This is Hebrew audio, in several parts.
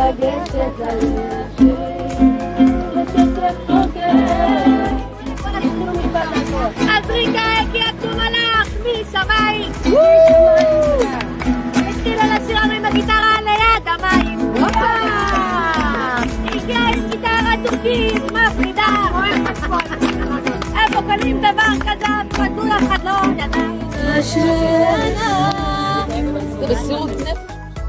לגשת ללב שלי, בקצב חוגג. בוא נתחילו משפט הכל. אז ריקה כי עצום הלך משמיים. התחילה לשיר לנו עם הגיטרה ליד המים. הגיעה עם גיטרה טורקית מפרידה. איפה קלים דבר כזה, פתול אחד לא ידע. אשרינה. זה בסירות נפש.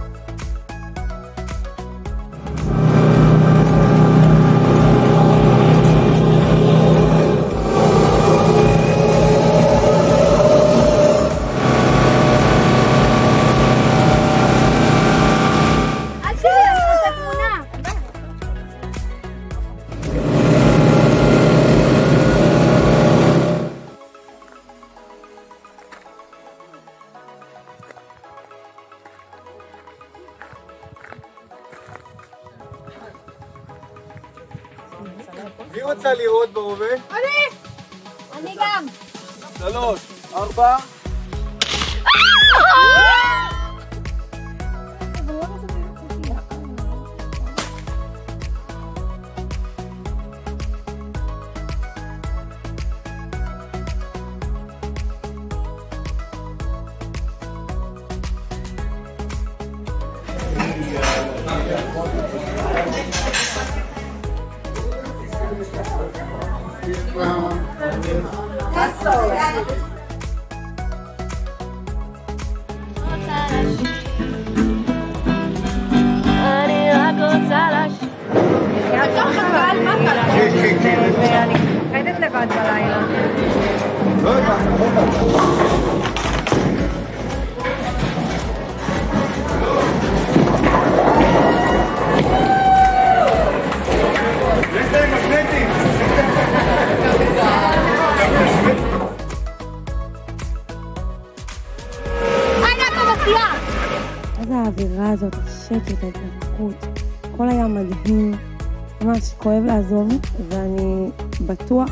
מי רוצה לראות בהווה? אני גם. 3, 4. אני רק רוצה להשאיר. ואני מפחדת לבד בלילה. לא הבנת. איזה האווירה הזאת, השקט, ההתנתקות, הכל היה מדהים, ממש כואב לעזוב, ואני בטוח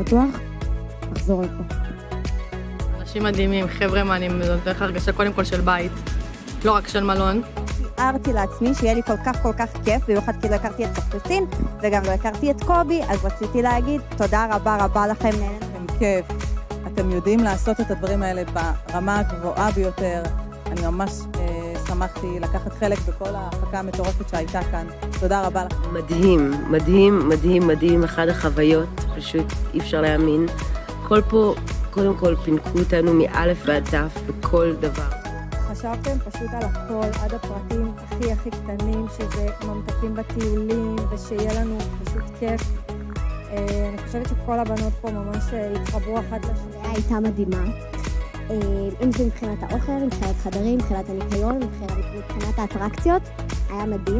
אחזור לפה. אנשים מדהימים, חבר'ה מעניינים, זאת דרך הרגשה קודם כל של בית, לא רק של מלון. תיארתי לעצמי שיהיה לי כל כך כיף, במיוחד כי לא הכרתי את קפריסין, וגם לא הכרתי את קובי, אז רציתי להגיד תודה רבה לכם. אתם כיף, אתם יודעים לעשות את הדברים האלה ברמה הגבוהה ביותר. אני ממש שמחתי לקחת חלק בכל ההפקה המטורפת שהייתה כאן. תודה רבה לכם. מדהים, אחד החוויות, פשוט אי אפשר להאמין. קודם כל פינקו אותנו מאלף ועד תף בכל דבר. חשבתם פשוט על הכל, עד הפרטים הכי קטנים, שזה ממתקים בטיולים, ושיהיה לנו פשוט כיף. אני חושבת שכל הבנות פה ממש התחברו אחת לשנייה. הייתה מדהימה. אם זה מבחינת האוכל, מבחינת חדרים, מבחינת הניקיון, מבחינת האטרקציות, היה מדהים,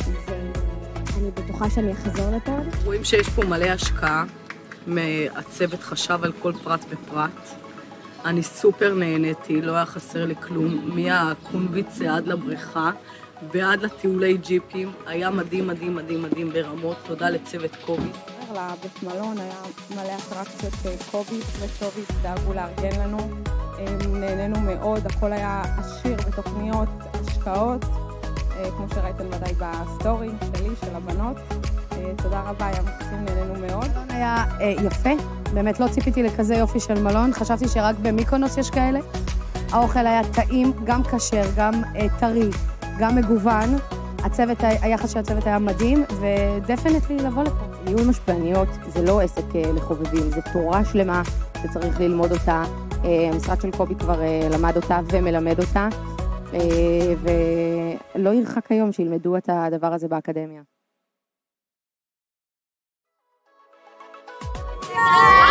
ואני בטוחה שאני אחזור לפה. רואים שיש פה מלא השקעה, הצוות חשב על כל פרט ופרט. אני סופר נהניתי, לא היה חסר לי כלום, מהקונביץ עד לבריכה ועד לטיולי ג'יפים, היה מדהים ברמות. תודה לצוות קובי. לבית מלון היה מלא אטרקציות קובי וטובי, דאגו לארגן לנו, נהנינו מאוד, הכל היה עשיר בתוכניות, השקעות, כמו שראיתם ודאי בסטורי שלי, של הבנות. תודה רבה, היה מקסים, נהנינו מאוד. המלון היה יפה, באמת לא ציפיתי לכזה יופי של מלון, חשבתי שרק במיקונוס יש כאלה. האוכל היה טעים, גם כשר, גם טרי, גם מגוון. היחס של הצוות היה מדהים, ודפנטלי לבוא לפה. ניהול משפיעניות זה לא עסק לחובבים, זה תורה שלמה שצריך ללמוד אותה. המשרד של קובי כבר למד אותה ומלמד אותה, ולא ירחק היום שילמדו את הדבר הזה באקדמיה.